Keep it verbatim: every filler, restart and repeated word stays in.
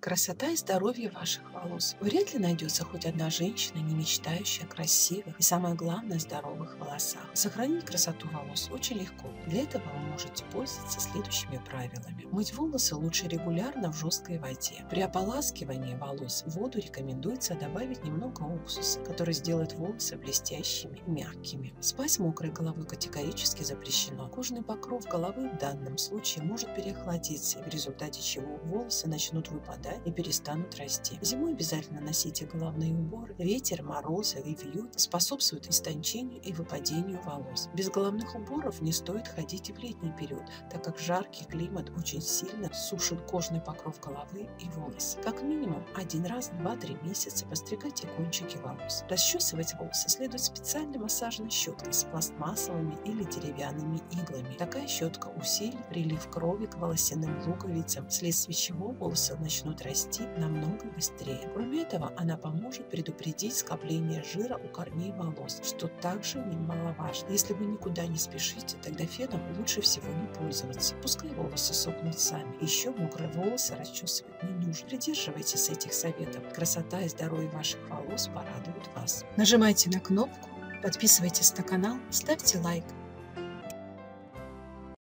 Красота и здоровье ваших волос. Вряд ли найдется хоть одна женщина, не мечтающая о красивых и, самое главное, здоровых волосах. Сохранить красоту волос очень легко. Для этого вы можете пользоваться следующими правилами. Мыть волосы лучше регулярно в жесткой воде. При ополаскивании волос в воду рекомендуется добавить немного уксуса, который сделает волосы блестящими и мягкими. Спать с мокрой головой категорически запрещено. Кожный покров головы в данном случае может переохладиться, в результате чего волосы начнут выпадать и перестанут расти. Зимой обязательно носите головные уборы. Ветер, морозы и вьюги способствуют истончению и выпадению волос. Без головных уборов не стоит ходить и в летний период, так как жаркий климат очень сильно сушит кожный покров головы и волосы. Как минимум один раз в два-три месяца постригайте кончики волос. Расчесывать волосы следует специальной массажной щеткой с пластмассовыми или деревянными иглами. Такая щетка усилит прилив крови к волосяным луковицам, вследствие чего волосы начнут расти намного быстрее. Кроме этого, она поможет предупредить скопление жира у корней волос, что также немаловажно. Если вы никуда не спешите, тогда феном лучше всего не пользоваться. Пускай волосы сохнут сами. Еще мокрые волосы расчесывать не нужно. Придерживайтесь этих советов. Красота и здоровье ваших волос порадуют вас. Нажимайте на кнопку, подписывайтесь на канал, ставьте лайк.